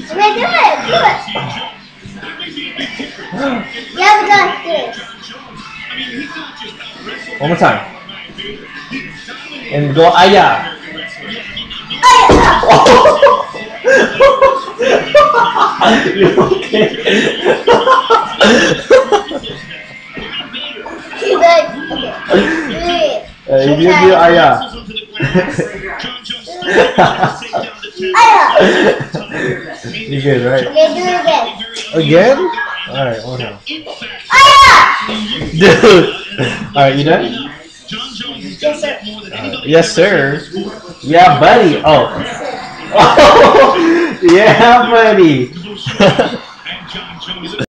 Wait, do it. Yeah, we got this. One more time. And go Aya. You okay? She's like, okay. You do Aya. Aya. You good, right? Okay, do it again. Again? Alright, one more. Aya! Dude! Alright, you done? Yes, sir. Yes, sir. Yeah, buddy. Oh. Oh, yeah, buddy.